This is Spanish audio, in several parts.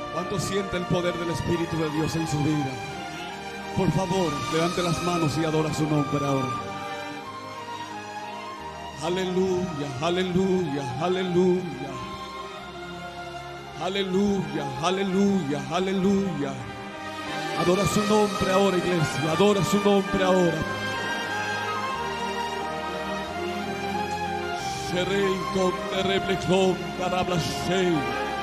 ¿Cuánto siente el poder del Espíritu de Dios en su vida? Por favor, levante las manos y adora su nombre ahora. Aleluya, aleluya, aleluya. Aleluya, aleluya, aleluya. Adora su nombre ahora, iglesia. Adora su nombre ahora. Serei con terrible clon, darabla shei.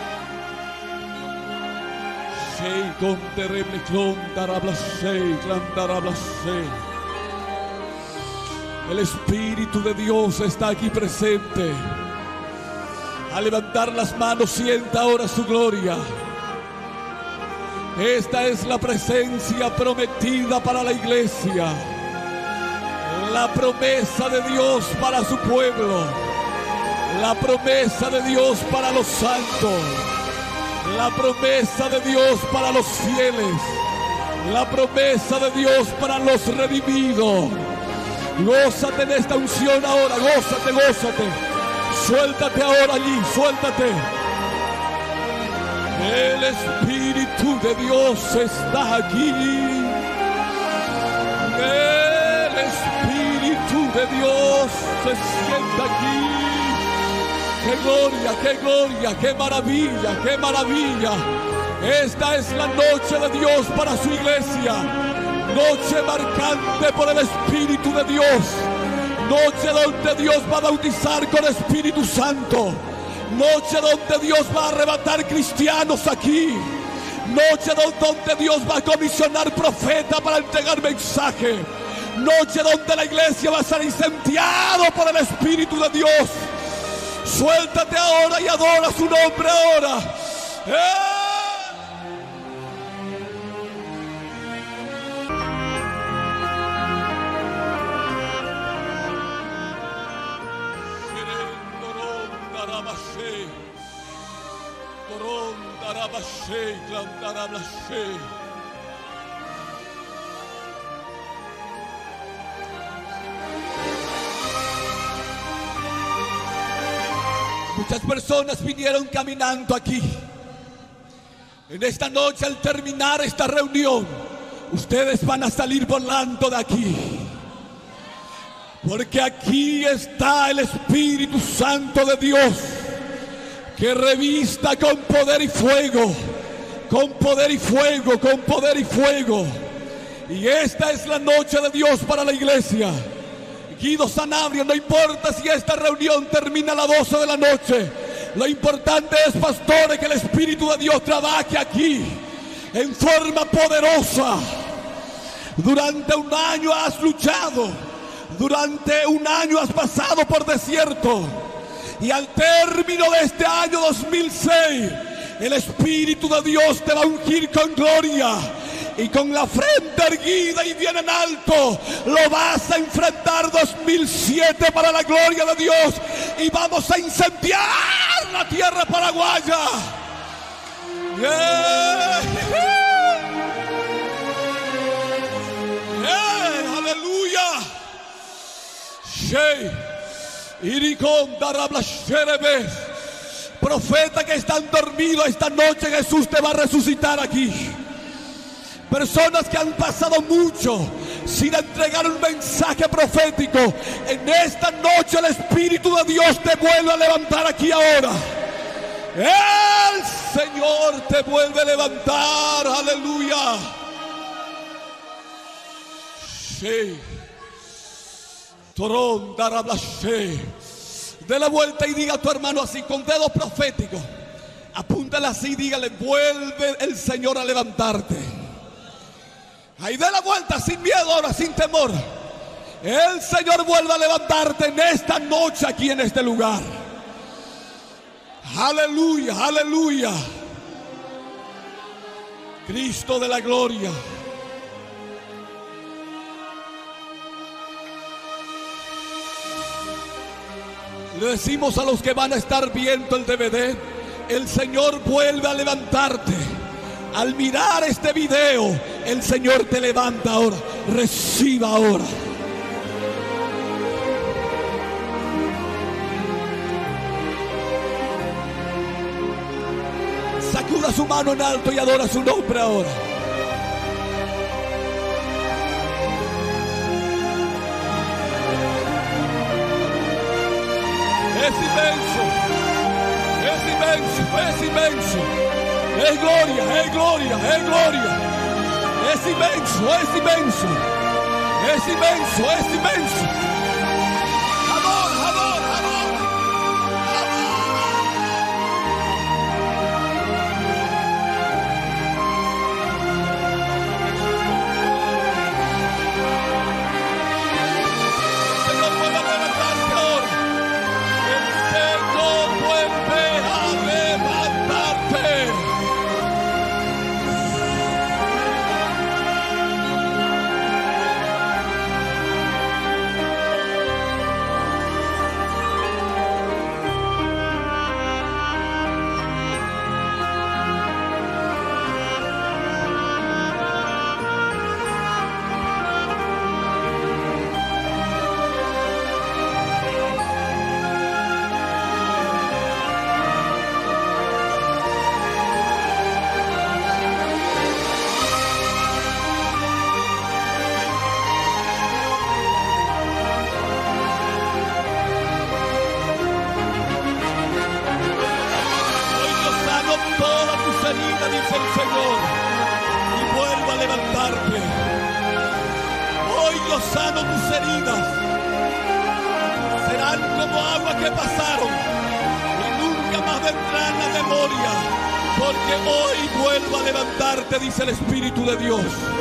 Shei con terrible clon, darabla shei, darabla shei. El Espíritu de Dios está aquí presente. A levantar las manos, sienta ahora su gloria. Esta es la presencia prometida para la iglesia. La promesa de Dios para su pueblo. La promesa de Dios para los santos. La promesa de Dios para los fieles. La promesa de Dios para los redimidos. Gózate en esta unción ahora, gózate, gózate. Suéltate ahora allí, suéltate. El Espíritu de Dios está aquí. El Espíritu de Dios se sienta aquí. ¡Qué gloria, qué gloria, qué maravilla, qué maravilla! Esta es la noche de Dios para su iglesia. Noche marcante por el Espíritu de Dios. Noche donde Dios va a bautizar con Espíritu Santo. Noche donde Dios va a arrebatar cristianos aquí. Noche donde Dios va a comisionar profeta para entregar mensaje. Noche donde la iglesia va a ser incendiada por el Espíritu de Dios. Suéltate ahora y adora su nombre ahora. Muchas personas vinieron caminando aquí. En esta noche, al terminar esta reunión, ustedes van a salir volando de aquí. Porque aquí está el Espíritu Santo de Dios, que revista con poder y fuego, con poder y fuego, con poder y fuego. Y esta es la noche de Dios para la iglesia. Guido Sanabria, no importa si esta reunión termina a las 12 de la noche. Lo importante es, pastores, que el Espíritu de Dios trabaje aquí en forma poderosa. Durante un año has luchado. Durante un año has pasado por desierto. Y al término de este año 2006, el Espíritu de Dios te va a ungir con gloria. Y con la frente erguida y bien en alto, lo vas a enfrentar 2007 para la gloria de Dios. Y vamos a incendiar la tierra paraguaya. Yeah. Yeah. Aleluya. Profeta que están dormidos, esta noche Jesús te va a resucitar aquí. Personas que han pasado mucho sin entregar un mensaje profético, en esta noche el Espíritu de Dios te vuelve a levantar aquí ahora. El Señor te vuelve a levantar, aleluya. Sí. Torón, darablashe. De la vuelta y diga a tu hermano así, con dedos proféticos. Apúntale así y dígale, vuelve el Señor a levantarte. Ahí de la vuelta sin miedo ahora, sin temor. El Señor vuelve a levantarte en esta noche aquí en este lugar. Aleluya, aleluya. Cristo de la gloria. Le decimos a los que van a estar viendo el DVD, el Señor vuelve a levantarte. Al mirar este video, el Señor te levanta ahora. Reciba ahora. Sacuda su mano en alto y adora su nombre ahora. Es inmenso, es inmenso, es inmenso. Es gloria, es gloria, es gloria. Es inmenso, es inmenso. Es inmenso, es inmenso. Adora, adora, adora. Señor, vuelve a levantarte ahora. El Señor vuelve a levantarte. Todas tus heridas, dice el Señor, y vuelvo a levantarte. Hoy yo sano tus heridas. Serán como agua que pasaron y nunca más vendrán a la memoria, porque hoy vuelvo a levantarte, dice el Espíritu de Dios.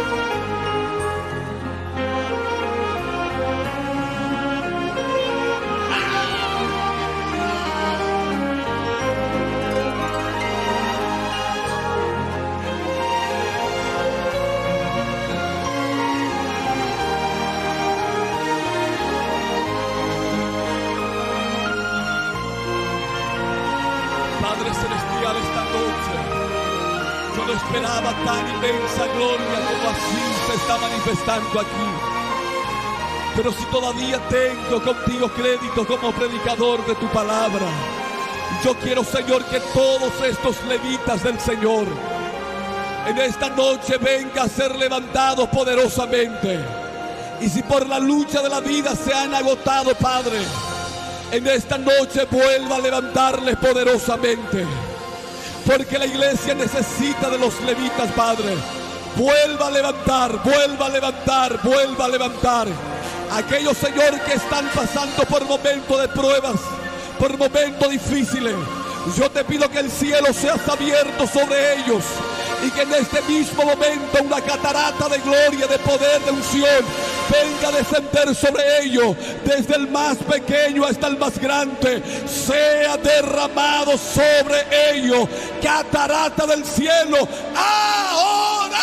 Padre Celestial, esta noche yo no esperaba tan inmensa gloria como así se está manifestando aquí. Pero si todavía tengo contigo crédito como predicador de tu palabra, yo quiero, Señor, que todos estos levitas del Señor en esta noche vengan a ser levantados poderosamente. Y si por la lucha de la vida se han agotado, Padre, en esta noche vuelva a levantarles poderosamente. Porque la iglesia necesita de los levitas, Padre. Vuelva a levantar, vuelva a levantar, vuelva a levantar. Aquellos, Señor, que están pasando por momentos de pruebas, por momentos difíciles, yo te pido que el cielo sea abierto sobre ellos. Y que en este mismo momento una catarata de gloria, de poder, de unción venga a descender sobre ellos, desde el más pequeño hasta el más grande, sea derramado sobre ellos, catarata del cielo, ahora.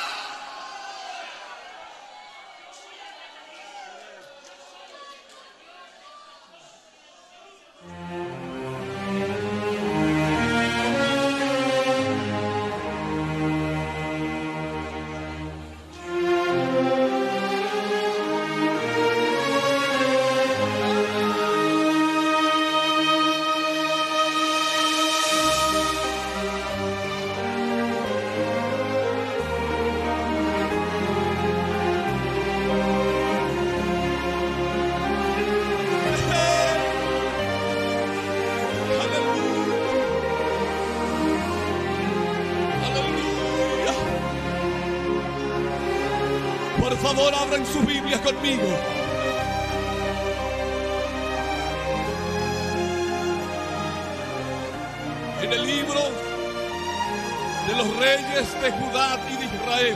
Por favor, abran su Biblia conmigo. En el libro de los reyes de Judá y de Israel.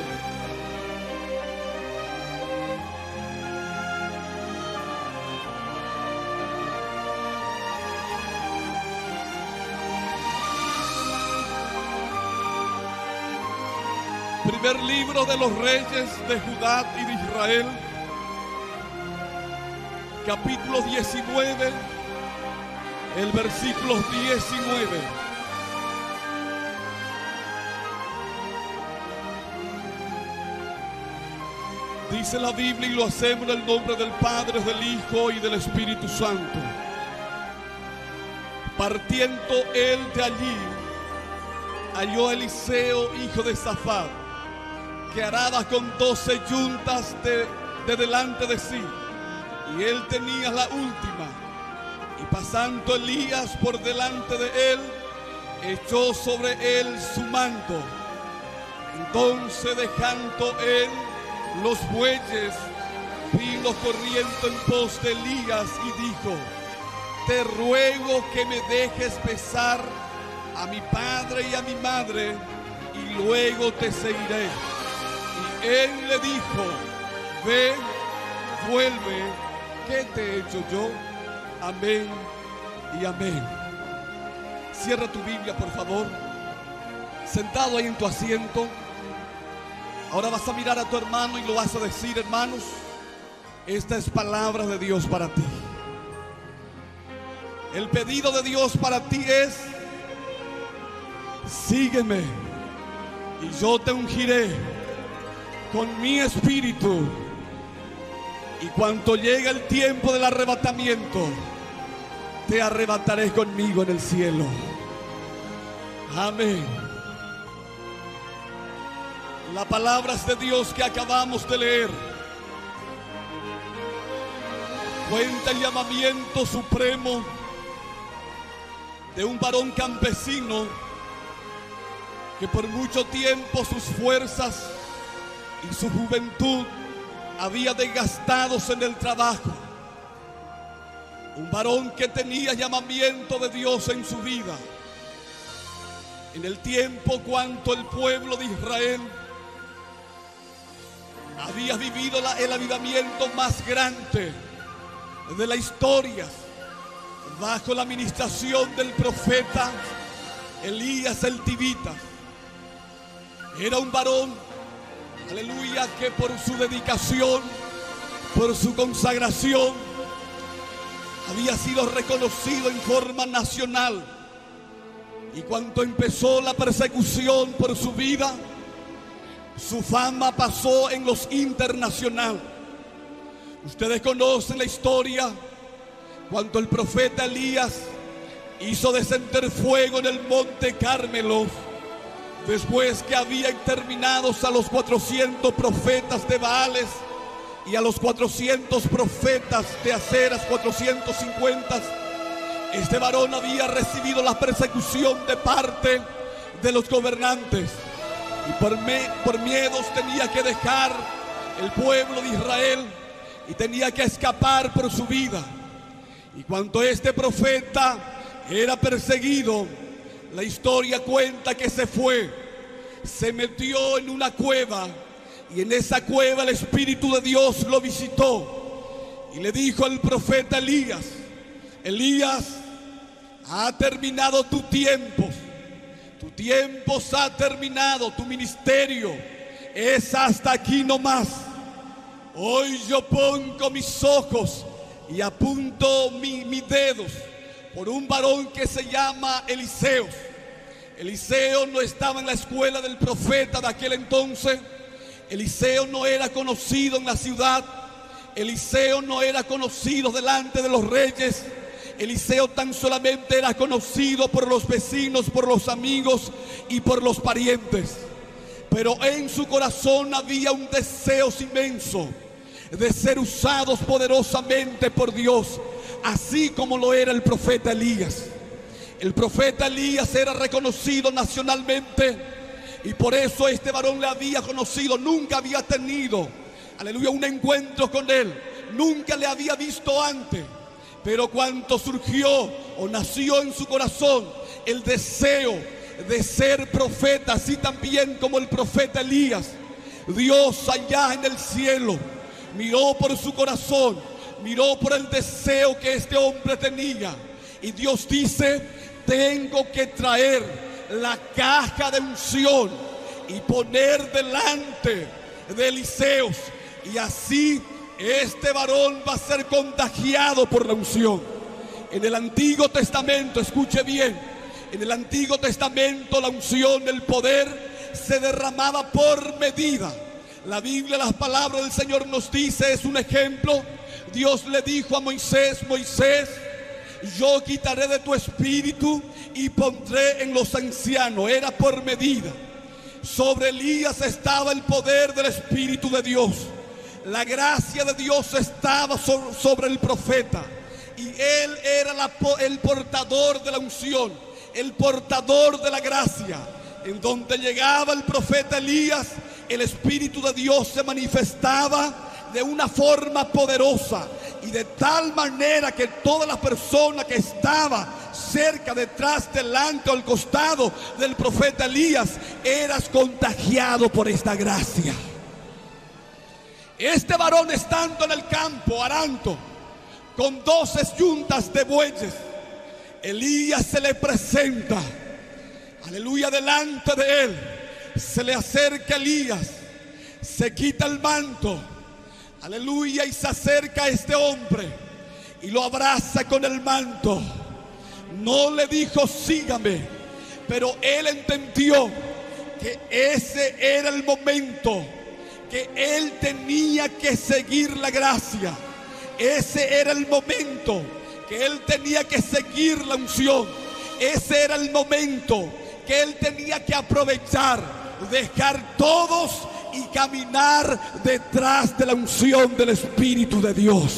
Primer libro de los reyes de Judá y de Israel, capítulo 19, el versículo 19. Dice la Biblia, y lo hacemos en el nombre del Padre, del Hijo y del Espíritu Santo. Partiendo él de allí, halló a Eliseo, hijo de Safat, que araba con 12 yuntas de delante de sí, y él tenía la última. Y pasando Elías por delante de él, echó sobre él su manto. Entonces, dejando él los bueyes, vino corriendo en pos de Elías y dijo: te ruego que me dejes besar a mi padre y a mi madre, y luego te seguiré. Y él le dijo: ve, vuelve, ¿qué te he hecho yo? Amén y amén. Cierra tu Biblia, por favor. Sentado ahí en tu asiento. Ahora vas a mirar a tu hermano y lo vas a decir: hermanos, esta es palabra de Dios para ti. El pedido de Dios para ti es: sígueme y yo te ungiré con mi espíritu, y cuando llegue el tiempo del arrebatamiento, te arrebataré conmigo en el cielo. Amén. Las palabras de Dios que acabamos de leer cuenta el llamamiento supremo de un varón campesino que por mucho tiempo sus fuerzas y su juventud había desgastados en el trabajo. Un varón que tenía llamamiento de Dios en su vida. En el tiempo cuando el pueblo de Israel había vivido el avivamiento más grande de la historia, bajo la administración del profeta Elías el Tibita. Era un varón, aleluya, que por su dedicación, por su consagración, había sido reconocido en forma nacional. Y cuando empezó la persecución por su vida, su fama pasó en los internacional. Ustedes conocen la historia cuando el profeta Elías hizo descender fuego en el monte Carmelo, después que había exterminado a los 400 profetas de Baales y a los 400 profetas de Aceras, 450. Este varón había recibido la persecución de parte de los gobernantes, y por miedos tenía que dejar el pueblo de Israel y tenía que escapar por su vida. Y cuando este profeta era perseguido, la historia cuenta que se fue, se metió en una cueva, y en esa cueva el Espíritu de Dios lo visitó y le dijo al profeta Elías: Elías, ha terminado tu tiempo se ha terminado, tu ministerio es hasta aquí nomás. Hoy yo pongo mis ojos y apunto mis dedos por un varón que se llama Eliseo. Eliseo no estaba en la escuela del profeta de aquel entonces. Eliseo no era conocido en la ciudad. Eliseo no era conocido delante de los reyes. Eliseo tan solamente era conocido por los vecinos, por los amigos y por los parientes. Pero en su corazón había un deseo inmenso de ser usados poderosamente por Dios, así como lo era el profeta Elías. El profeta Elías era reconocido nacionalmente, y por eso este varón le había conocido. Nunca había tenido, aleluya, un encuentro con él, nunca le había visto antes. Pero cuando surgió o nació en su corazón el deseo de ser profeta, así también como el profeta Elías, Dios allá en el cielo miró por su corazón, miró por el deseo que este hombre tenía, y Dios dice: tengo que traer la caja de unción y poner delante de Eliseo, y así este varón va a ser contagiado por la unción. En el Antiguo Testamento, escuche bien, en el Antiguo Testamento la unción, el poder se derramaba por medida. La Biblia, las palabras del Señor nos dice, es un ejemplo. Dios le dijo a Moisés: Moisés, yo quitaré de tu espíritu y pondré en los ancianos. Era por medida. Sobre Elías estaba el poder del Espíritu de Dios. La gracia de Dios estaba sobre el profeta. Y él era el portador de la unción, el portador de la gracia. En donde llegaba el profeta Elías, el Espíritu de Dios se manifestaba de una forma poderosa, y de tal manera que toda la persona que estaba cerca, detrás, delante o al costado del profeta Elías, eras contagiado por esta gracia. Este varón, estando en el campo arando con 12 yuntas de bueyes, Elías se le presenta, aleluya, delante de él. Se le acerca Elías, se quita el manto, aleluya, y se acerca a este hombre y lo abraza con el manto. No le dijo sígame, pero él entendió que ese era el momento, que él tenía que seguir la gracia. Ese era el momento que él tenía que seguir la unción. Ese era el momento que él tenía que aprovechar, dejar todos y caminar detrás de la unción del Espíritu de Dios.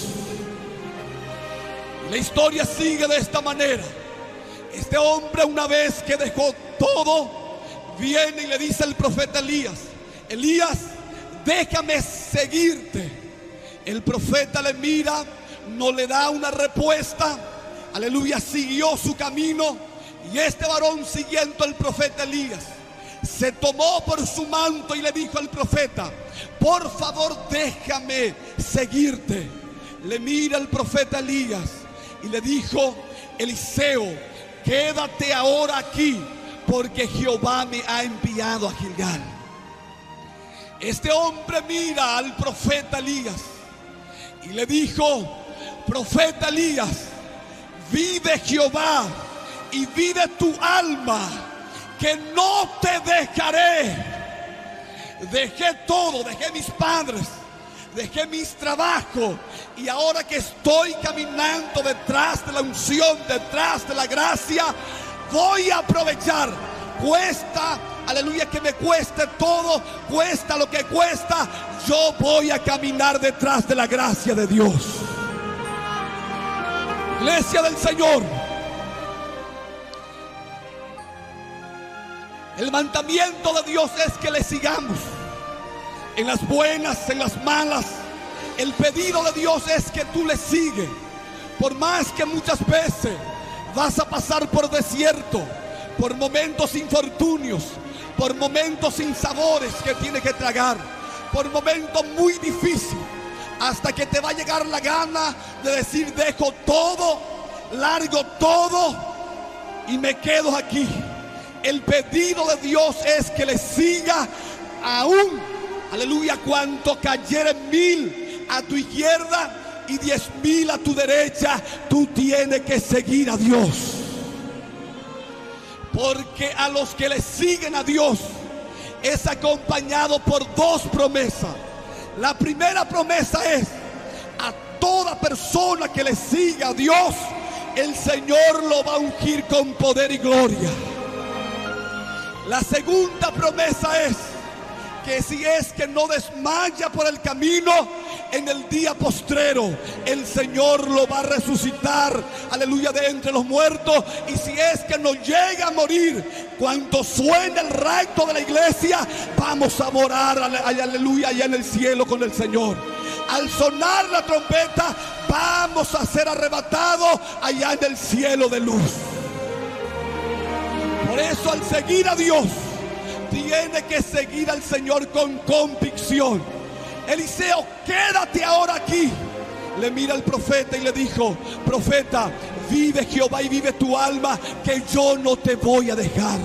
La historia sigue de esta manera. Este hombre, una vez que dejó todo, viene y le dice al profeta Elías: Elías, déjame seguirte. El profeta le mira, no le da una respuesta, aleluya, siguió su camino. Y este varón, siguiendo al profeta Elías, se tomó por su manto y le dijo al profeta: por favor, déjame seguirte. Le mira el profeta Elías y le dijo: Eliseo, quédate ahora aquí, porque Jehová me ha enviado a Gilgal. Este hombre mira al profeta Elías y le dijo: profeta Elías, vive Jehová y vive tu alma, que no te dejaré. Dejé todo, dejé mis padres, dejé mis trabajos, y ahora que estoy caminando detrás de la unción, detrás de la gracia, voy a aprovechar. Cuesta, aleluya, que me cueste todo, cuesta lo que cuesta, yo voy a caminar detrás de la gracia de Dios. Iglesia del Señor, el mandamiento de Dios es que le sigamos en las buenas, en las malas. El pedido de Dios es que tú le sigues, por más que muchas veces vas a pasar por desierto, por momentos infortunios, por momentos sin sabores que tienes que tragar, por momentos muy difíciles, hasta que te va a llegar la gana de decir: dejo todo, largo todo y me quedo aquí. El pedido de Dios es que le siga aún, aleluya, cuanto cayeren 1000 a tu izquierda y 10,000 a tu derecha, tú tienes que seguir a Dios. Porque a los que le siguen a Dios es acompañado por 2 promesas. La primera promesa es: a toda persona que le siga a Dios, el Señor lo va a ungir con poder y gloria. La segunda promesa es que si es que no desmaya por el camino, en el día postrero el Señor lo va a resucitar, aleluya, de entre los muertos. Y si es que no llega a morir, cuando suene el rapto de la iglesia, vamos a morar, aleluya, allá en el cielo con el Señor. Al sonar la trompeta, vamos a ser arrebatados allá en el cielo de luz. Por eso, al seguir a Dios, tiene que seguir al Señor con convicción. Eliseo, quédate ahora aquí. Le mira al profeta y le dijo: profeta, vive Jehová y vive tu alma, que yo no te voy a dejar.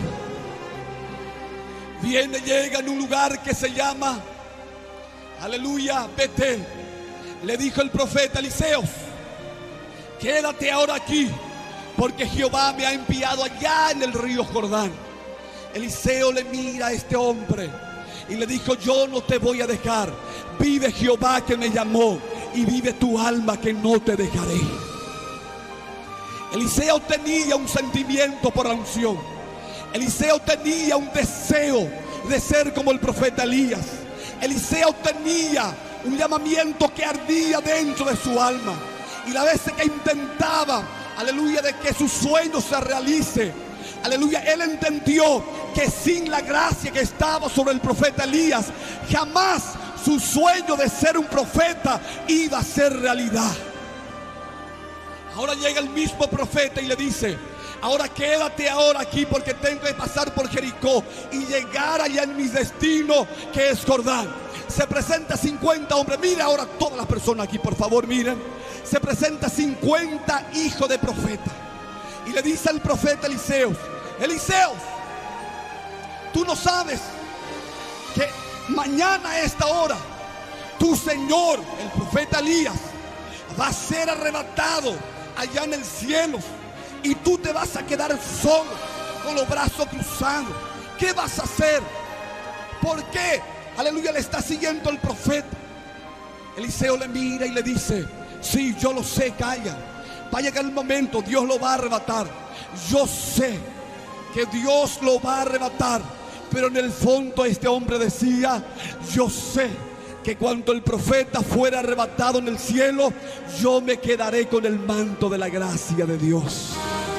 Llega en un lugar que se llama, aleluya, Betel. Le dijo el profeta: Eliseo, quédate ahora aquí, porque Jehová me ha enviado allá en el río Jordán. Eliseo le mira a este hombre y le dijo: yo no te voy a dejar. Vive Jehová que me llamó y vive tu alma, que no te dejaré. Eliseo tenía un sentimiento por la unción. Eliseo tenía un deseo de ser como el profeta Elías. Eliseo tenía un llamamiento que ardía dentro de su alma. Y la vez que intentaba, aleluya, de que su sueño se realice, aleluya, él entendió que sin la gracia que estaba sobre el profeta Elías, jamás su sueño de ser un profeta iba a ser realidad. Ahora llega el mismo profeta y le dice: ahora quédate ahora aquí, porque tengo que pasar por Jericó y llegar allá en mi destino, que es Jordán. Se presenta 50 hombres. Mira ahora todas las personas aquí, por favor, miren. Se presenta 50 hijos de profeta. Y le dice al profeta Eliseo: Eliseo, tú no sabes que mañana a esta hora tu señor, el profeta Elías, va a ser arrebatado allá en el cielo, y tú te vas a quedar solo, con los brazos cruzados. ¿Qué vas a hacer? ¿Por qué? Aleluya, le está siguiendo el profeta. Eliseo le mira y le dice: sí, yo lo sé, calla. Va a llegar el momento, Dios lo va a arrebatar. Yo sé que Dios lo va a arrebatar. Pero en el fondo este hombre decía: yo sé que cuando el profeta fuera arrebatado en el cielo, yo me quedaré con el manto de la gracia de Dios.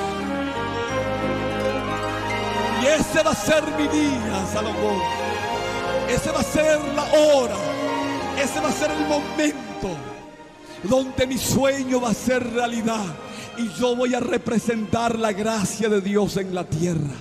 Y ese va a ser mi día, Salomón. Ese va a ser la hora. Ese va a ser el momento donde mi sueño va a ser realidad. Y yo voy a representar la gracia de Dios en la tierra.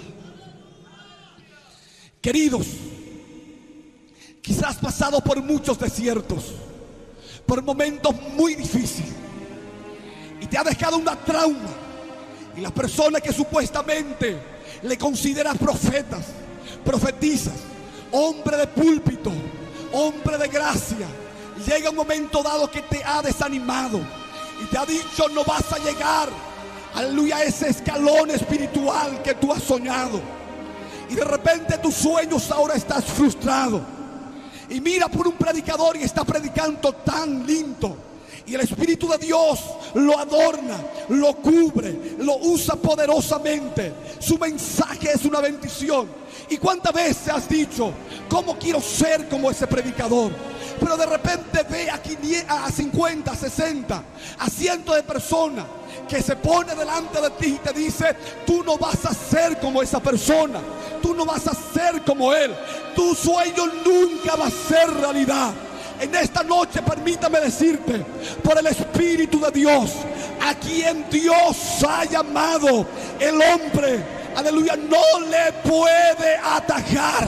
Queridos, quizás has pasado por muchos desiertos, por momentos muy difíciles, y te ha dejado una trauma. Y las personas que supuestamente le consideran profetas, profetizas, hombre de púlpito, hombre de gracia, llega un momento dado que te ha desanimado y te ha dicho: no vas a llegar, aleluya, a ese escalón espiritual que tú has soñado. Y de repente tus sueños ahora estás frustrado. Y mira por un predicador y está predicando tan lindo. Y el Espíritu de Dios lo adorna, lo cubre, lo usa poderosamente. Su mensaje es una bendición. ¿Y cuántas veces has dicho: cómo quiero ser como ese predicador? Pero de repente ve a 50, 60, a cientos de personas que se pone delante de ti y te dice: tú no vas a ser como esa persona, tú no vas a ser como él, tu sueño nunca va a ser realidad. En esta noche permítame decirte, por el Espíritu de Dios, a quien Dios ha llamado, el hombre, aleluya, no le puede atajar.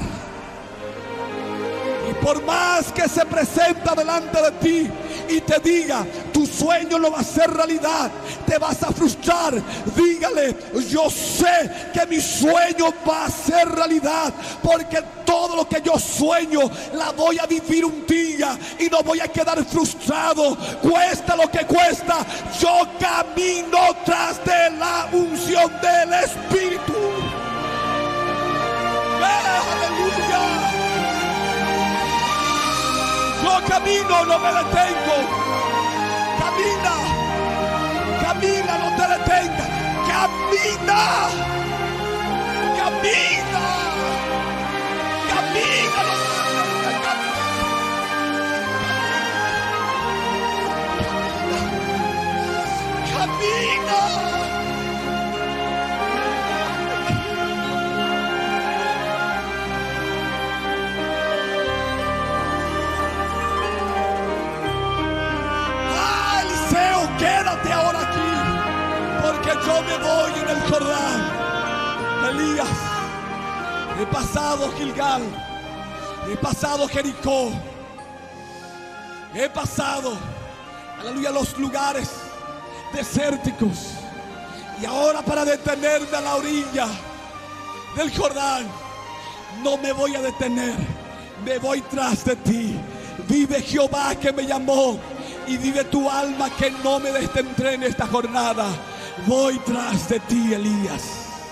Y por más que se presenta delante de ti y te diga: tu sueño no va a ser realidad, te vas a frustrar, dígale: yo sé que mi sueño va a ser realidad, porque todo lo que yo sueño la voy a vivir un día y no voy a quedar frustrado, cuesta lo que cuesta. Yo camino tras de la unción del Espíritu. ¡Aleluya! Yo camino, no me detengo. Camina, camina, no te detengas. Camina, camina, camina, no te detengas. Camina. Quédate ahora aquí, porque yo me voy en el Jordán. Elías, he pasado Gilgal, he pasado Jericó, he pasado, aleluya, los lugares desérticos, y ahora para detenerme a la orilla del Jordán, no me voy a detener, me voy tras de ti. Vive Jehová que me llamó, y vive tu alma que no me detendré en esta jornada. Voy tras de ti, Elías.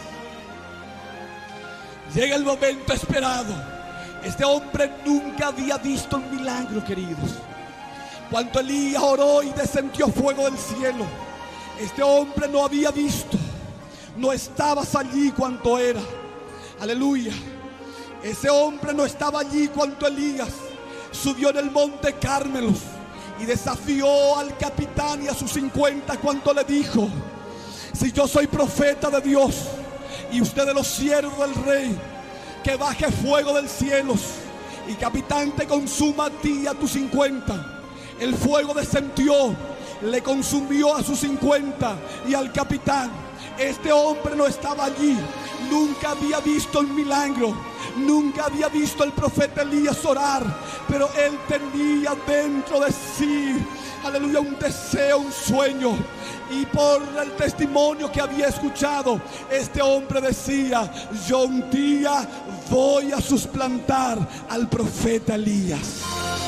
Llega el momento esperado. Este hombre nunca había visto un milagro, queridos. Cuando Elías oró y descendió fuego del cielo, Este hombre no había visto, no estabas allí cuando era. Aleluya. Ese hombre no estaba allí cuando Elías subió en el monte Carmelo y desafió al capitán y a sus 50 cuando le dijo: si yo soy profeta de Dios y ustedes los siervos del rey, que baje fuego del cielo y capitán te consuma a ti y a tus 50. El fuego descendió, le consumió a sus 50 y al capitán. Este hombre no estaba allí, nunca había visto el milagro, nunca había visto al profeta Elías orar, pero él tenía dentro de sí, aleluya, un deseo, un sueño. Y por el testimonio que había escuchado, este hombre decía: yo un día voy a suplantar al profeta Elías.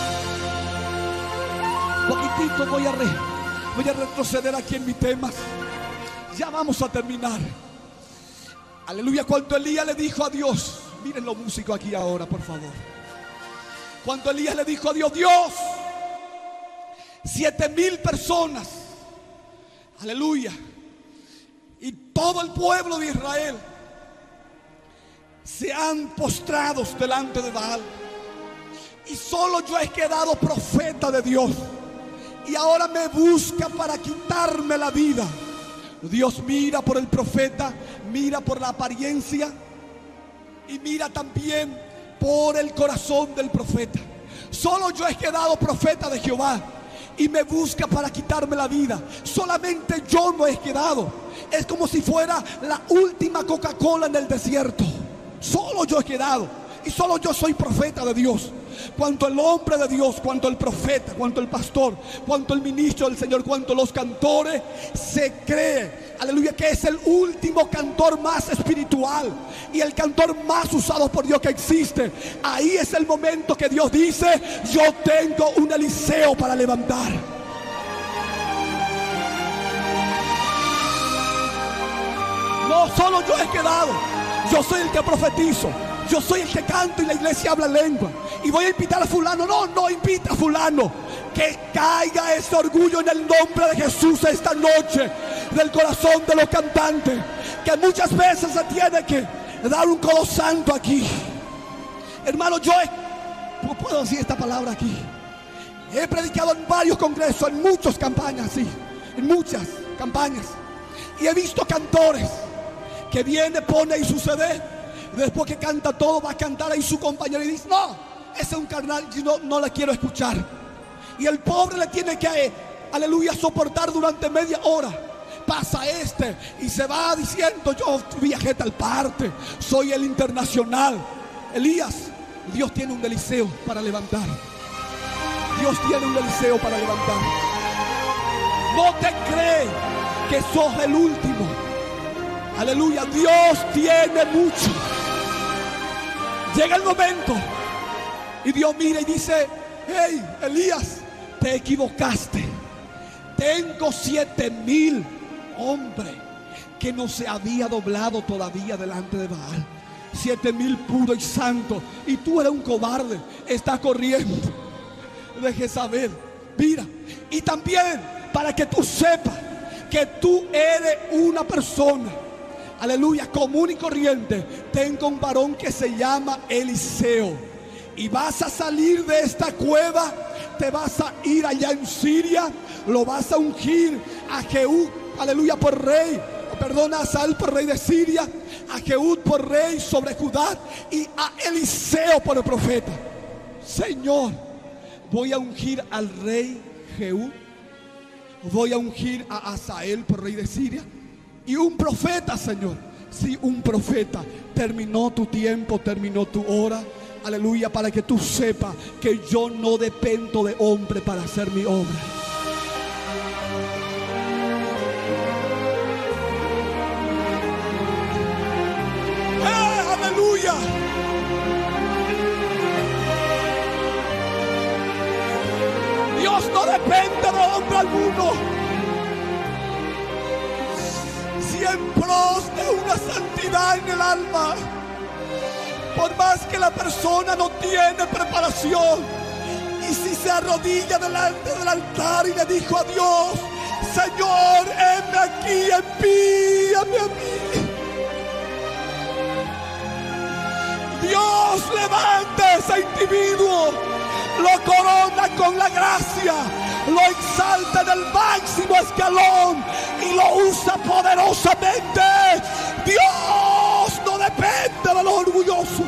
Poquitito voy a retroceder aquí en mi tema. Ya vamos a terminar. Aleluya. Cuando Elías le dijo a Dios, miren los músicos aquí ahora, por favor. Cuando Elías le dijo a Dios: Dios, 7,000 personas, aleluya, y todo el pueblo de Israel se han postrado delante de Baal, y solo yo he quedado profeta de Dios, y ahora me busca para quitarme la vida. Dios mira por el profeta, mira por la apariencia y mira también por el corazón del profeta. Solo yo he quedado profeta de Jehová y me busca para quitarme la vida. Solamente yo no he quedado. Es como si fuera la última Coca-Cola en el desierto. Solo yo he quedado y solo yo soy profeta de Dios. Cuanto el hombre de Dios, cuanto el profeta, cuanto el pastor, cuanto el ministro del Señor, cuanto los cantores, se cree, aleluya, que es el último cantor más espiritual y el cantor más usado por Dios que existe. Ahí es el momento que Dios dice: yo tengo un Eliseo para levantar. No, solo yo he quedado. Yo soy el que profetizo, yo soy el que canto y la iglesia habla lengua. Y voy a invitar a fulano. No invita a fulano. Que caiga ese orgullo en el nombre de Jesús esta noche del corazón de los cantantes, que muchas veces se tiene que dar un codo santo aquí. Hermano, no puedo decir esta palabra aquí. He predicado en varios congresos, en muchas campañas, sí, en muchas campañas, y he visto cantores que viene, pone ahí su CD, después que canta todo, va a cantar ahí su compañero y dice: no, ese es un carnal, yo no la quiero escuchar. Y el pobre le tiene que, aleluya, soportar durante media hora. Pasa y se va diciendo: yo viajé tal parte, soy el internacional. Elías, Dios tiene un Eliseo para levantar. Dios tiene un Eliseo para levantar. No te crees que sos el último. Aleluya, Dios tiene mucho. Llega el momento y Dios mira y dice: hey, Elías, te equivocaste. Tengo 7,000 hombres que no se había doblado todavía delante de Baal. 7,000 puros y santos. Y tú eres un cobarde, estás corriendo de Jezabel. Mira, y también para que tú sepas que tú eres una persona, aleluya, común y corriente. Tengo un varón que se llama Eliseo, y vas a salir de esta cueva, te vas a ir allá en Siria, lo vas a ungir a Jehú, aleluya, por rey, perdona, a Saúl por rey de Siria, a Jehú por rey sobre Judá y a Eliseo por el profeta. Señor, voy a ungir al rey Jehú, voy a ungir a Asael por rey de Siria y un profeta, Señor. Sí, un profeta. Terminó tu tiempo, terminó tu hora. Aleluya, para que tú sepas que yo no dependo de hombre para hacer mi obra. Aleluya. Dios no depende de hombre alguno. Si en pos de una santidad en el alma, por más que la persona no tiene preparación, y si se arrodilla delante del altar y le dijo a Dios: Señor, heme aquí, envíame a mí. Dios levanta a ese individuo, lo corona con la gracia, lo exalta en el máximo escalón y lo usa poderosamente. Dios no depende de los orgullosos.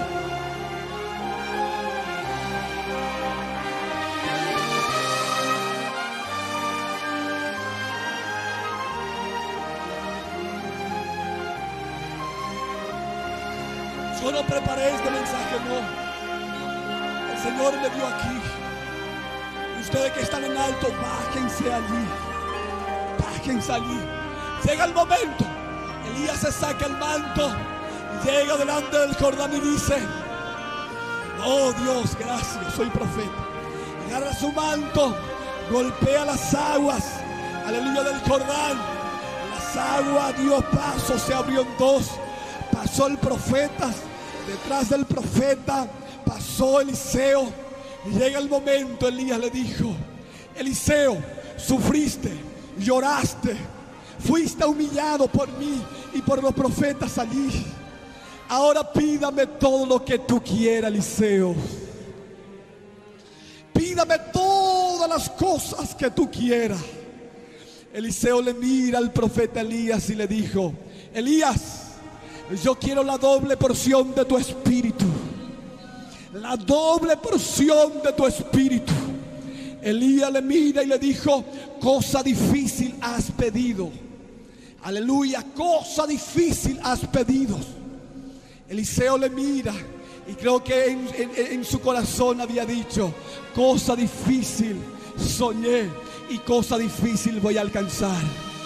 Yo no preparé este mensaje, no. El Señor me dio aquí. Ustedes que están en alto, bájense allí. Bájense allí. Llega el momento. Elías se saca el manto. Llega delante del Jordán y dice: oh Dios, gracias, soy profeta. Agarra su manto, golpea las aguas, aleluya, del Jordán. Las aguas dio paso, se abrió en dos. Pasó el profeta. Detrás del profeta pasó Eliseo. Y llega el momento, Elías le dijo: Eliseo, sufriste, lloraste, fuiste humillado por mí y por los profetas allí. Ahora pídame todo lo que tú quieras, Eliseo. Pídame todas las cosas que tú quieras. Eliseo le mira al profeta Elías y le dijo: Elías, yo quiero la doble porción de tu espíritu. La doble porción de tu espíritu. Elías le mira y le dijo: cosa difícil has pedido. Aleluya, cosa difícil has pedido. Eliseo le mira y creo que en su corazón había dicho: cosa difícil soñé y cosa difícil voy a alcanzar.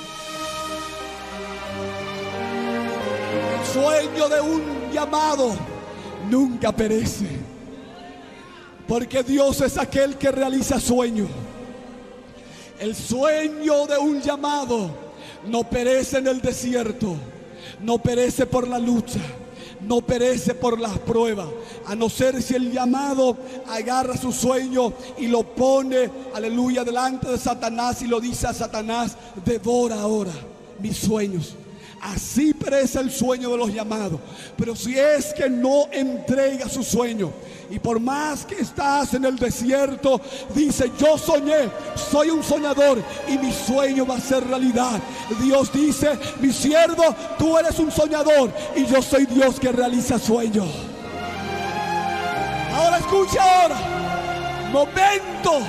El sueño de un llamado nunca perece, porque Dios es aquel que realiza sueños. El sueño de un llamado no perece en el desierto, no perece por la lucha, no perece por las pruebas, a no ser si el llamado agarra su sueño y lo pone, aleluya, delante de Satanás y lo dice a Satanás: devora ahora mis sueños. Así perece el sueño de los llamados. Pero si es que no entrega su sueño, y por más que estás en el desierto, dice: yo soñé, soy un soñador y mi sueño va a ser realidad. Dios dice: mi siervo, tú eres un soñador y yo soy Dios que realiza sueños. Ahora escucha, ahora momento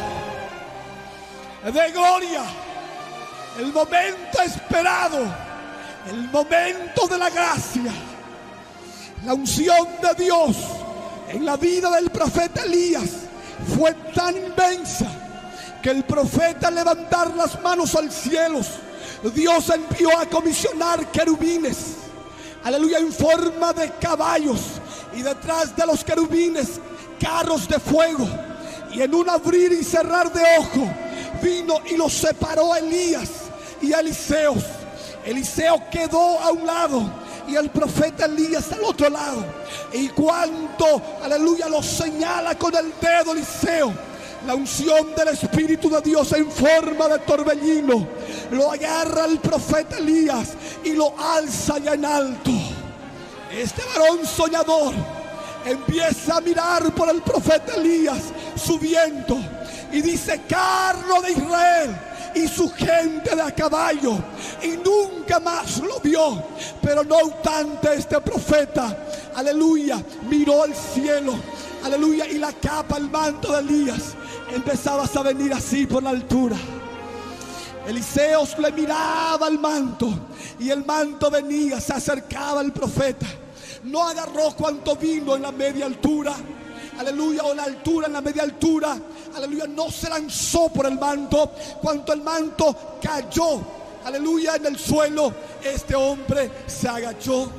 de gloria, el momento esperado, el momento de la gracia, la unción de Dios en la vida del profeta Elías fue tan inmensa que el profeta, al levantar las manos al cielo, Dios envió a comisionar querubines, aleluya, en forma de caballos, y detrás de los querubines carros de fuego, y en un abrir y cerrar de ojo vino y los separó a Elías y a Eliseo. Eliseo quedó a un lado y el profeta Elías al otro lado. Y cuando, aleluya, lo señala con el dedo Eliseo, la unción del Espíritu de Dios en forma de torbellino lo agarra el profeta Elías y lo alza ya en alto. Este varón soñador empieza a mirar por el profeta Elías subiendo y dice: carro de Israel y su gente de a caballo, y nunca más lo vio. Pero no obstante, este profeta, aleluya, miró al cielo, aleluya, y la capa, el manto de Elías empezaba a venir así por la altura. Eliseo le miraba al manto y el manto venía, se acercaba al profeta. No agarró cuanto vino en la media altura, aleluya, o la altura en la media altura, aleluya, no se lanzó por el manto. Cuanto el manto cayó, aleluya, en el suelo, este hombre se agachó.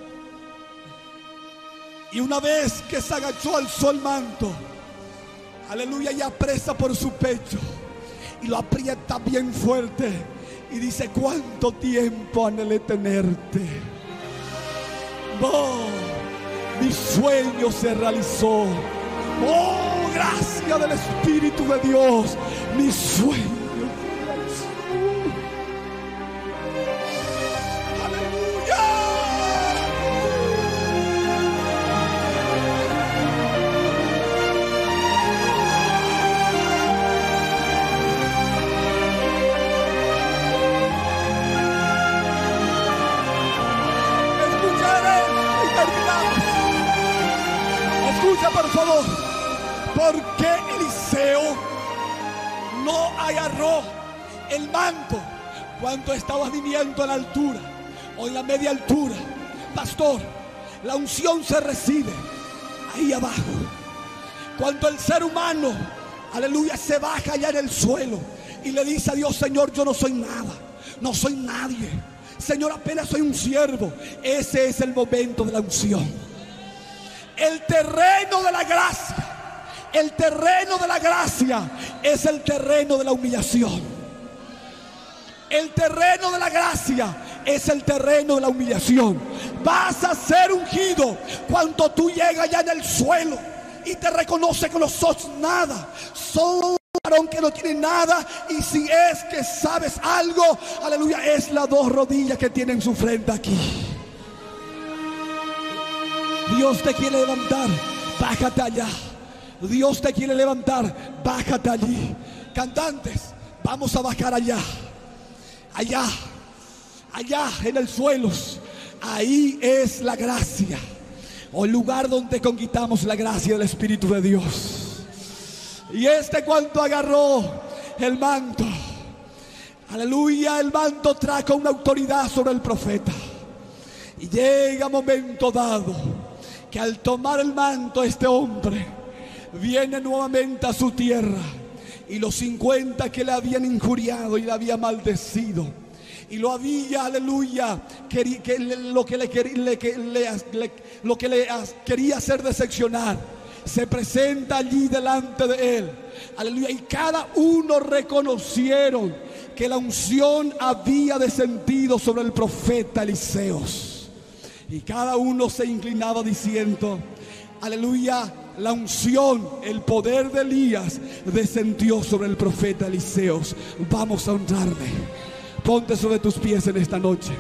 Y una vez que se agachó, alzó el manto, aleluya, y apresa por su pecho y lo aprieta bien fuerte y dice: cuánto tiempo anhelé tenerte. Oh, mi sueño se realizó. Oh, gracia del Espíritu de Dios, mi sueño se realizó. escucha por favor. ¿Por qué Eliseo no agarró el manto cuando estaba viniendo a la altura o en la media altura? Pastor, la unción se recibe ahí abajo. Cuando el ser humano, aleluya, se baja allá en el suelo y le dice a Dios: Señor, yo no soy nada, no soy nadie, Señor, apenas soy un siervo. Ese es el momento de la unción. El terreno de la gracia, el terreno de la gracia es el terreno de la humillación. El terreno de la gracia es el terreno de la humillación. Vas a ser ungido cuando tú llegas allá en el suelo y te reconoce que no sos nada. Sos un varón que no tiene nada. Y si es que sabes algo, aleluya, es las dos rodillas que tiene en su frente aquí. Dios te quiere levantar, bájate allá. Dios te quiere levantar, bájate allí. Cantantes, vamos a bajar allá. Allá, allá en el suelo. Ahí es la gracia, o el lugar donde conquistamos la gracia del Espíritu de Dios. Y cuando agarró el manto, aleluya, el manto trajo una autoridad sobre el profeta. Y llega momento dado que al tomar el manto, este hombre viene nuevamente a su tierra. Y los 50 que le habían injuriado y le habían maldecido y lo había, aleluya, lo que le quería hacer decepcionar, se presenta allí delante de él, aleluya, y cada uno reconocieron que la unción había descendido sobre el profeta Eliseo. Y cada uno se inclinaba diciendo: aleluya, la unción, el poder de Elías descendió sobre el profeta Eliseo. Vamos a honrarle. Ponte sobre tus pies en esta noche.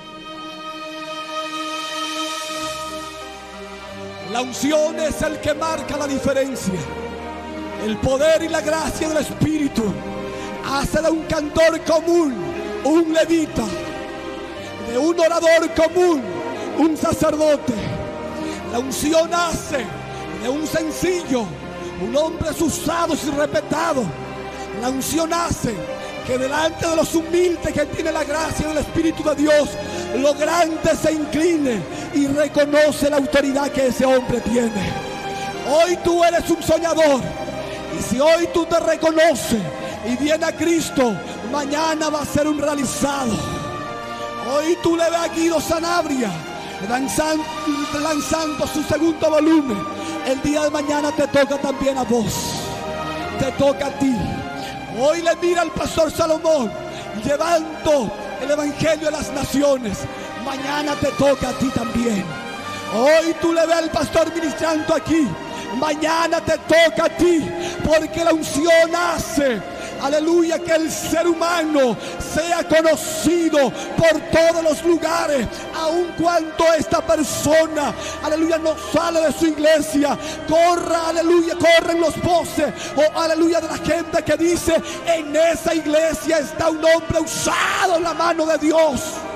La unción es el que marca la diferencia. El poder y la gracia del Espíritu hace de un cantor común un levita, de un orador común un sacerdote. La unción hace de un sencillo un hombre usado y respetado. La unción hace que delante de los humildes que tiene la gracia del Espíritu de Dios, lo grande se incline y reconoce la autoridad que ese hombre tiene. Hoy tú eres un soñador, y si hoy tú te reconoces y viene a Cristo, mañana va a ser un realizado. Hoy tú le ves a Guido Sanabria lanzando su segundo volumen. El día de mañana te toca también a vos, te toca a ti. Hoy le mira al pastor Salomón llevando el evangelio a las naciones. Mañana te toca a ti también. Hoy tú le ves al pastor ministrando aquí. Mañana te toca a ti, porque la unción hace, aleluya, que el ser humano sea conocido por todos los lugares. Aun cuando esta persona, aleluya, no sale de su iglesia, corra, aleluya, corren los voces, o aleluya, de la gente que dice: en esa iglesia está un hombre usado en la mano de Dios.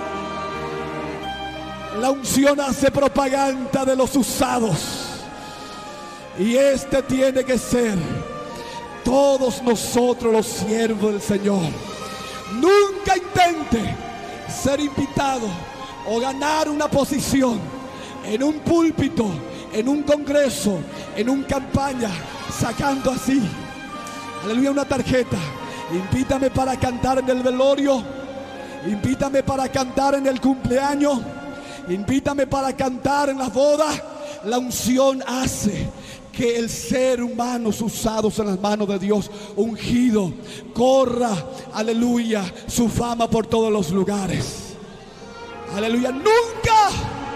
La unción hace propaganda de los usados. Y tiene que ser todos nosotros los siervos del Señor. Nunca intente ser invitado o ganar una posición en un púlpito, en un congreso, en una campaña, sacando así, aleluya, una tarjeta: invítame para cantar en el velorio, invítame para cantar en el cumpleaños, invítame para cantar en las bodas. La unción hace que el ser humano usados en las manos de Dios, ungido, corra, aleluya, su fama por todos los lugares. Aleluya. Nunca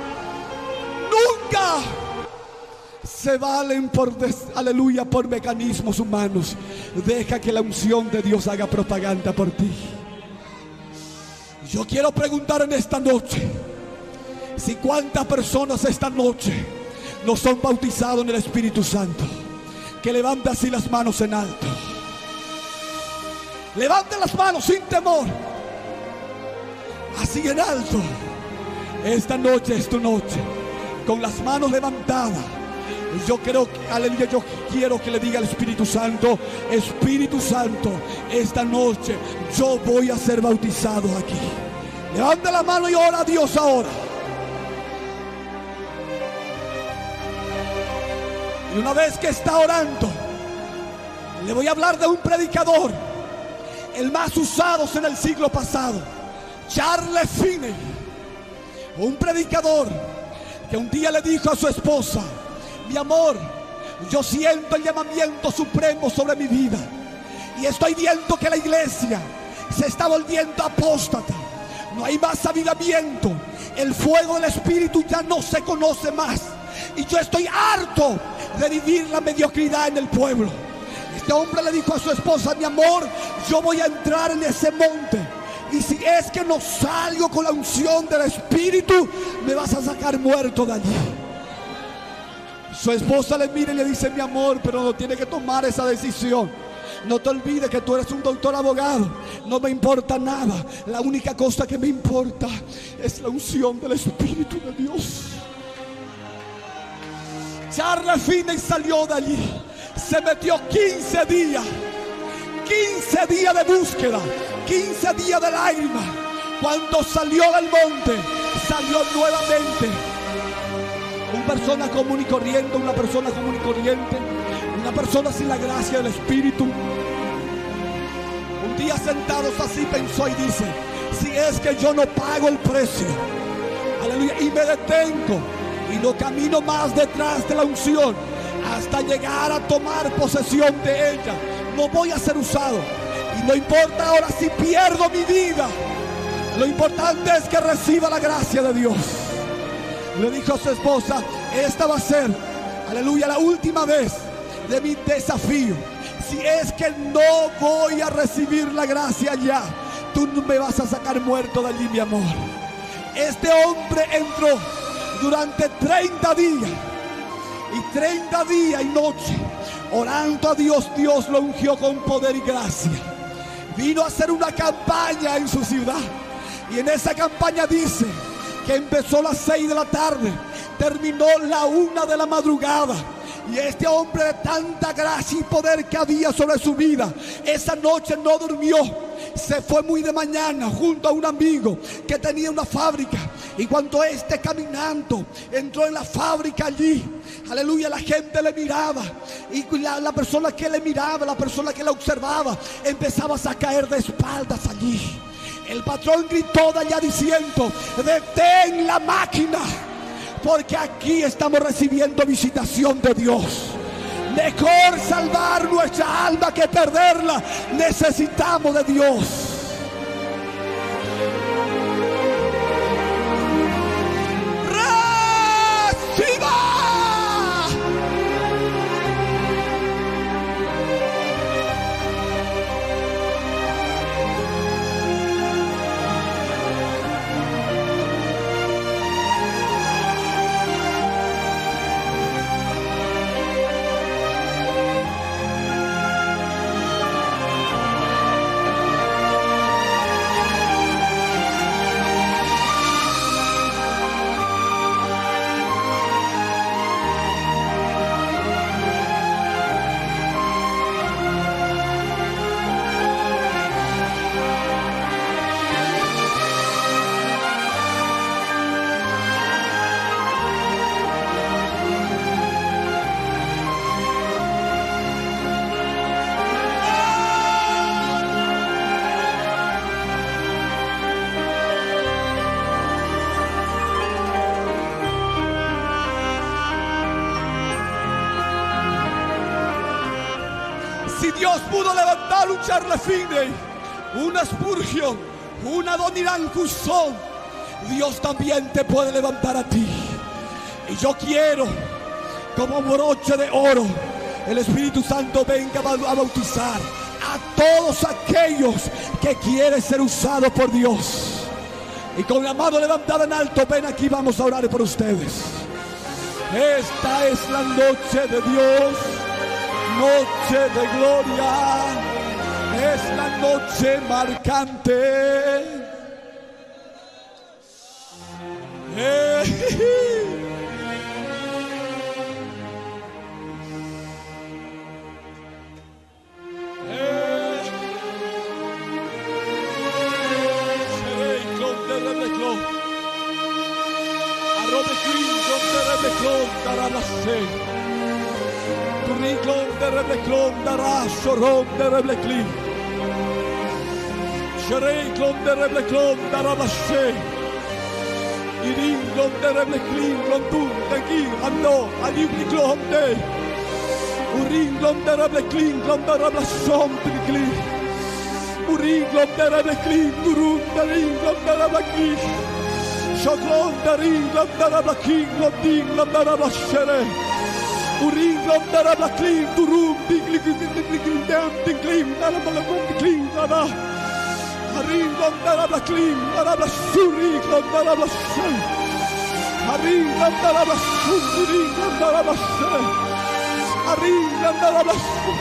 se valen aleluya, por mecanismos humanos. Deja que la unción de Dios haga propaganda por ti. Yo quiero preguntar en esta noche, si cuántas personas esta noche no son bautizados en el Espíritu Santo. Que levante así las manos en alto. Levante las manos sin temor, así en alto. Esta noche es tu noche. Con las manos levantadas, Yo creo, aleluya, yo quiero que le diga al Espíritu Santo: Espíritu Santo, esta noche yo voy a ser bautizado aquí. Levanta la mano y ora a Dios ahora. Y una vez que está orando, le voy a hablar de un predicador, el más usado en el siglo pasado, Charles Finney. Un predicador que un día le dijo a su esposa: mi amor, yo siento el llamamiento supremo sobre mi vida y estoy viendo que la iglesia se está volviendo apóstata. No hay más avivamiento, el fuego del Espíritu ya no se conoce más y yo estoy harto de vivir la mediocridad en el pueblo. Este hombre le dijo a su esposa: mi amor, yo voy a entrar en ese monte y si es que no salgo con la unción del Espíritu, me vas a sacar muerto de allí. Su esposa le mira y le dice: mi amor, pero no tiene que tomar esa decisión. No te olvides que tú eres un doctor abogado. No me importa nada. La única cosa que me importa es la unción del Espíritu de Dios. Charles Finney salió de allí. Se metió 15 días. 15 días de búsqueda. 15 días de lágrimas. Cuando salió del monte, salió nuevamente una persona común y corriente, una persona común y corriente, una persona sin la gracia del Espíritu. Un día sentados así pensó y dice: si es que yo no pago el precio, aleluya, y me detengo y no camino más detrás de la unción hasta llegar a tomar posesión de ella, no voy a ser usado. Y no importa ahora si pierdo mi vida, lo importante es que reciba la gracia de Dios. Le dijo a su esposa: esta va a ser, aleluya, la última vez de mi desafío. Si es que no voy a recibir la gracia ya, tú me vas a sacar muerto de allí, mi amor. Este hombre entró durante 30 días y 30 días y noche orando a Dios. Dios lo ungió con poder y gracia. Vino a hacer una campaña en su ciudad y en esa campaña dice que empezó a las 6 de la tarde, terminó la 1 de la madrugada. Y este hombre, de tanta gracia y poder que había sobre su vida, esa noche no durmió. Se fue muy de mañana junto a un amigo que tenía una fábrica. Y cuando caminando entró en la fábrica allí, aleluya, la gente le miraba. Y la persona que le miraba, la persona que la observaba, empezaba a caer de espaldas allí. El patrón gritó de allá diciendo: detén la máquina, porque aquí estamos recibiendo visitación de Dios. Mejor salvar nuestra alma que perderla. Necesitamos de Dios. ¡Reciba! Si Dios pudo levantar un Charles Finney, una Spurgeon, una Adoniram Hudson, Dios también te puede levantar a ti. Y yo quiero, como broche de oro, el Espíritu Santo venga a bautizar a todos aquellos que quieren ser usados por Dios. Y con la mano levantada en alto, ven aquí, vamos a orar por ustedes. Esta es la noche de Dios, noche de gloria, es la noche marcante. Riglon de Rebleclon Daraso Rom de Reblecli. Shereglon de Rebleclon Darabashe. Iringlon de Reblecli, Londun, Tegi, Ando, Aliuglon de Uringlon de Reblecli, Londarabasom, Trigli. Uringlon de Reblecli, Durun, Daringlon de Reblecli. Shoglon de Ringlon de Reblecli, Londin, Londarabashere. Uringlon de Reblecli, Durun, Digli, Digli, Digli, Nada. Haringlon de Reblecli, Arabasuri, Londarabashe. Haringlon de Rebasuri, Londarabashe. Haringlon de Rebasuri.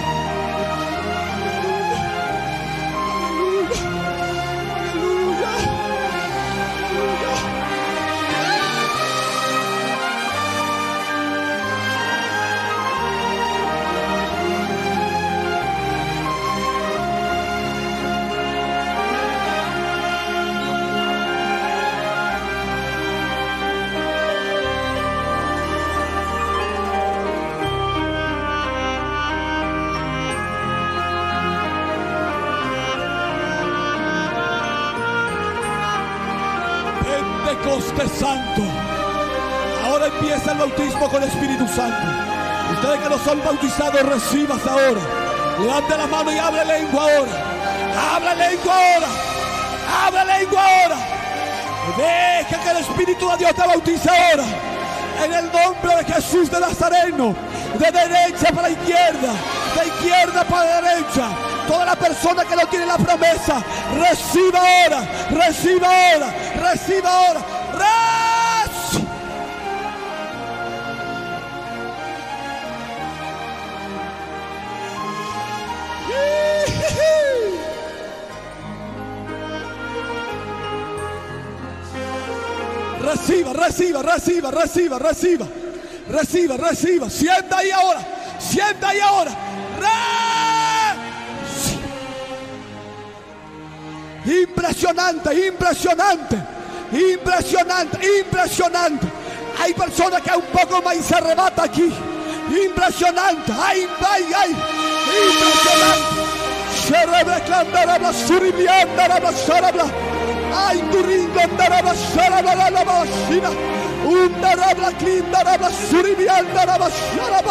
Pentecoste Santo. Ahora empieza el bautismo con el Espíritu Santo. Ustedes que no son bautizados, recibas ahora. Levante la mano y hable lengua ahora. Habla lengua ahora. Habla lengua ahora. Deja que el Espíritu de Dios te bautice ahora. En el nombre de Jesús de Nazareno. De derecha para izquierda. De izquierda para derecha. Toda la persona que no tiene la promesa, reciba ahora, reciba ahora, reciba ahora. Reciba, reciba, reciba, reciba, reciba, reciba, reciba. Sienta ahí ahora, sienta ahí ahora. Impresionante, impresionante, impresionante, impresionante. Hay personas que un poco más y se arrebata aquí. Impresionante, ay, ay, ay, impresionante. Ay, Turingo, Daraba, Sharaba, Lava, Shina, Darabla, Clean, Daraba, Suribian, Daraba, Sharaba.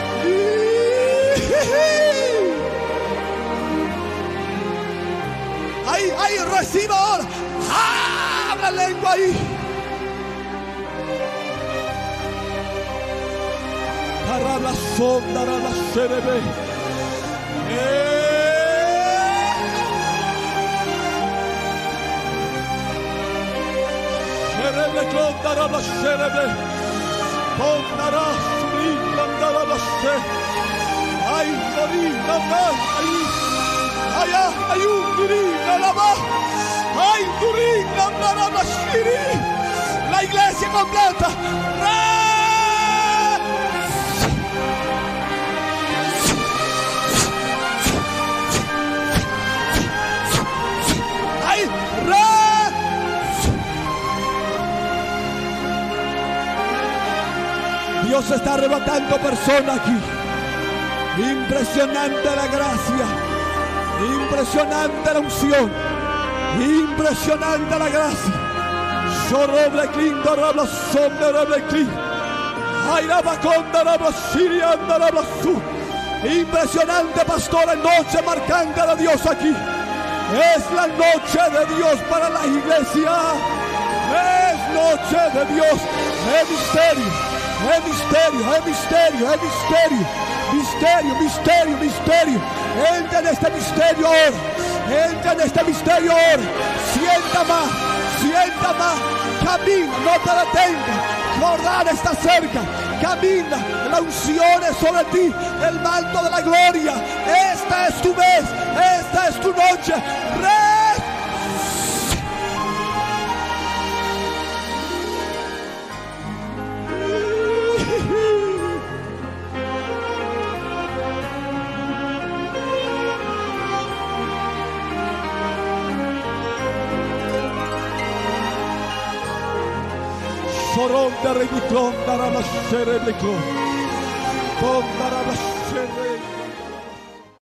Ahí, ahí, reciba ahora. Habla lengua ahí. Darabla, Son, Daraba, Sherebe. Daraba Sherebe, Pondara, Surin, Daraba She, Ay, Nori, Nanda, Ay, Ayun, Daraba, Ay, Turin, Daraba Shiri, la iglesia completa. Ay, Dios está arrebatando personas aquí. Impresionante la gracia. Impresionante la unción. Impresionante la gracia. Shoroble clean, darabla son, darable clean. Airaba con, darabla sirian, darabla su. Impresionante, pastora, noche marcante de Dios aquí. Es la noche de Dios para la iglesia. Es noche de Dios. Es misterio. Es misterio, es misterio, es misterio. Misterio, misterio, misterio. Entra en este misterio ahora. Entra en este misterio ahora. Sienta más, sienta más. Camina, no te detengas. Jordán está cerca. Camina, la unción es sobre ti. El manto de la gloria. Esta es tu vez. Esta es tu noche. Condarabashe.